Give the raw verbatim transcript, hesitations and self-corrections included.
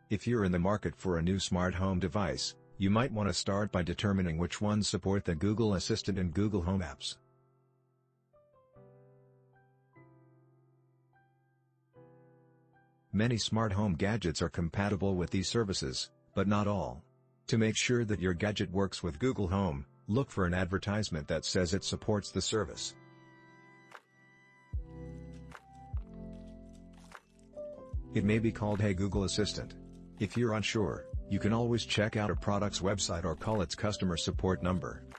If you're in the market for a new smart home device, you might want to start by determining which ones support the Google Assistant and Google Home apps. Many smart home gadgets are compatible with these services, but not all. To make sure that your gadget works with Google Home, look for an advertisement that says it supports the service. It may be called Hey Google Assistant. If you're unsure, you can always check out a product's website or call its customer support number.